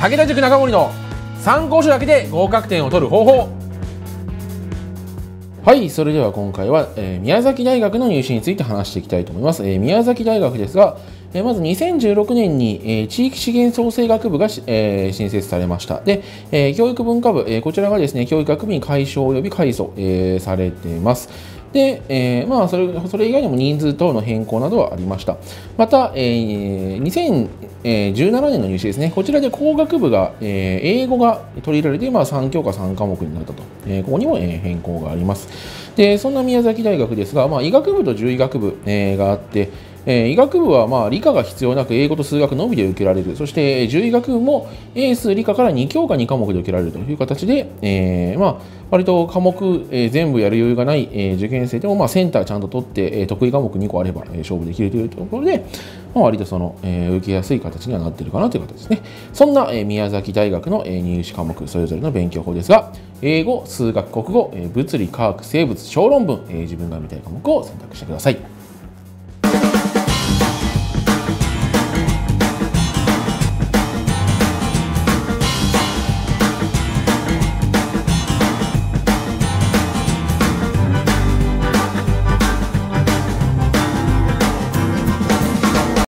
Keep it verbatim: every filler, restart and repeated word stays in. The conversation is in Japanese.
武田塾中森の参考書だけで合格点を取る方法。はい、それでは今回は、えー、宮崎大学の入試について話していきたいと思います。えー、宮崎大学ですが、えー、まずにせんじゅうろくねんに、えー、地域資源創生学部が、えー、新設されました。で、えー、教育文化部、えー、こちらがですね、教育学部に改称及び改組、えー、されています。で、えー、まあそれ、それ以外にも人数等の変更などはありました。また、えー、にせんじゅうななねんの入試ですね、こちらで工学部が、えー、英語が取り入れられて、まあ、さん教科さん科目になったと、えー、ここにも、えー、変更があります。で、そんな宮崎大学ですが、まあ、医学部と獣医学部、えー、があって、えー、医学部はまあ理科が必要なく英語と数学のみで受けられる。そして獣医学部も英数理科からに教科に科目で受けられるという形で、えー、まあ割と科目、えー、全部やる余裕がない、えー、受験生でもまあセンターちゃんと取って、えー、得意科目にこあれば、えー、勝負できるというところで、まあ、割とその、えー、受けやすい形にはなっているかなという形ですね。そんな、えー、宮崎大学の、えー、入試科目それぞれの勉強法ですが、英語、数学、国語、えー、物理、科学、生物、小論文、えー、自分が見たい科目を選択してください。